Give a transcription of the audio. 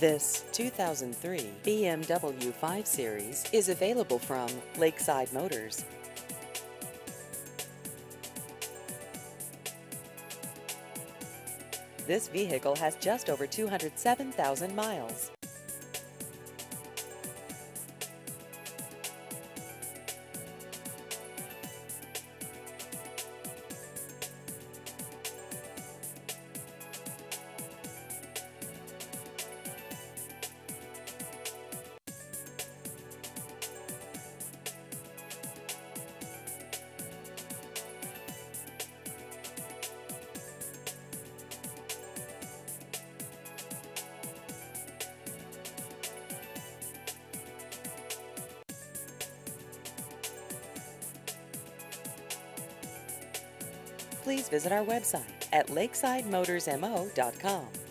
This 2003 BMW 5 Series is available from Lakeside Motors. This vehicle has just over 207,000 miles. Please visit our website at lakesidemotorsmo.com.